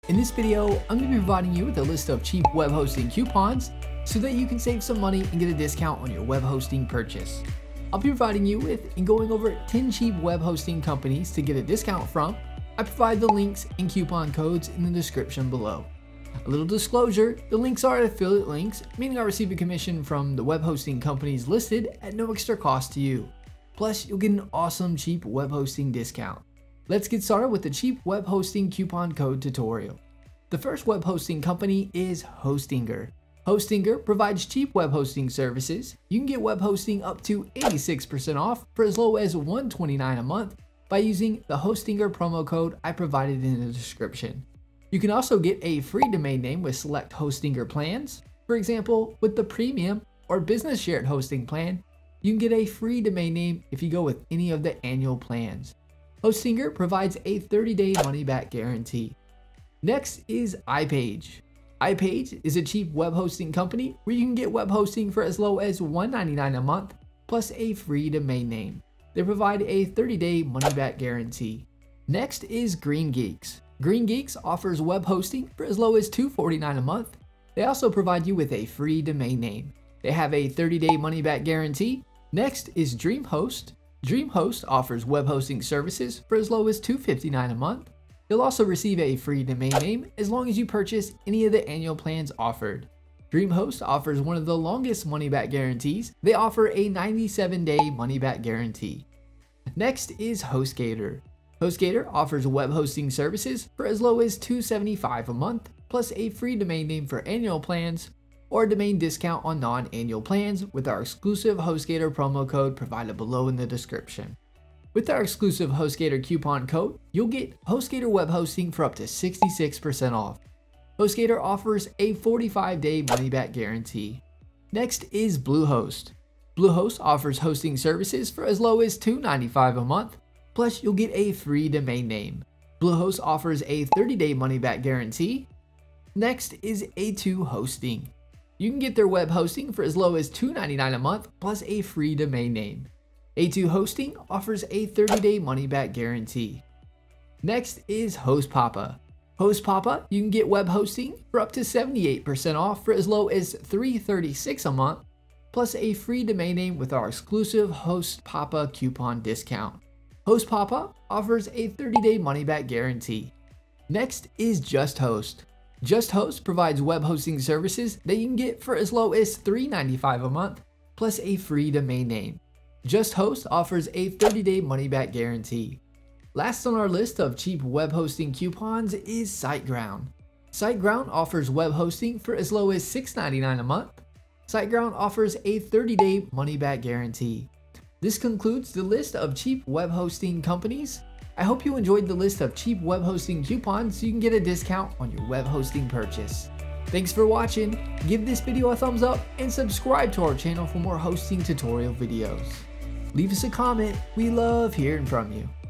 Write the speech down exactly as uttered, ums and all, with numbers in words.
In this video, I'm going to be providing you with a list of cheap web hosting coupons so that you can save some money and get a discount on your web hosting purchase. I'll be providing you with and going over ten cheap web hosting companies to get a discount from. I provide the links and coupon codes in the description below. A little disclosure, the links are affiliate links, meaning I receive a commission from the web hosting companies listed at no extra cost to you. Plus, you'll get an awesome cheap web hosting discount. Let's get started with the cheap web hosting coupon code tutorial. The first web hosting company is Hostinger. Hostinger provides cheap web hosting services. You can get web hosting up to eighty-six percent off for as low as one hundred twenty-nine dollars a month by using the Hostinger promo code I provided in the description. You can also get a free domain name with select Hostinger plans. For example, with the premium or business shared hosting plan, you can get a free domain name if you go with any of the annual plans. Hostinger provides a thirty day money back guarantee. Next is iPage. iPage is a cheap web hosting company where you can get web hosting for as low as one hundred ninety-nine dollars a month plus a free domain name. They provide a thirty day money back guarantee. Next is Greengeeks. Greengeeks offers web hosting for as low as two hundred forty-nine dollars a month. They also provide you with a free domain name. They have a thirty day money back guarantee. Next is Dreamhost. Dreamhost offers web hosting services for as low as two hundred fifty-nine dollars a month. You'll also receive a free domain name as long as you purchase any of the annual plans offered. Dreamhost offers one of the longest money back guarantees. They offer a ninety-seven day money back guarantee. Next is HostGator. HostGator offers web hosting services for as low as two hundred seventy-five dollars a month plus a free domain name for annual plans or a domain discount on non-annual plans with our exclusive HostGator promo code provided below in the description. With our exclusive HostGator coupon code, you'll get HostGator web hosting for up to sixty-six percent off. HostGator offers a forty-five day money back guarantee. Next is Bluehost. Bluehost offers hosting services for as low as two hundred ninety-five dollars a month, plus you'll get a free domain name. Bluehost offers a thirty day money back guarantee. Next is A two Hosting. You can get their web hosting for as low as two hundred ninety-nine dollars a month plus a free domain name. A two Hosting offers a thirty day money back guarantee. Next is HostPapa. HostPapa, you can get web hosting for up to seventy-eight percent off for as low as three hundred thirty-six dollars a month plus a free domain name with our exclusive HostPapa coupon discount. HostPapa offers a thirty day money back guarantee. Next is Justhost. Justhost provides web hosting services that you can get for as low as three hundred ninety-five dollars a month plus a free domain name. Justhost offers a thirty day money back guarantee. Last on our list of cheap web hosting coupons is Siteground. Siteground offers web hosting for as low as six hundred ninety-nine dollars a month. Siteground offers a thirty day money back guarantee. This concludes the list of cheap web hosting companies. I hope you enjoyed the list of cheap web hosting coupons so you can get a discount on your web hosting purchase. Thanks for watching. Give this video a thumbs up and subscribe to our channel for more hosting tutorial videos. Leave us a comment. We love hearing from you.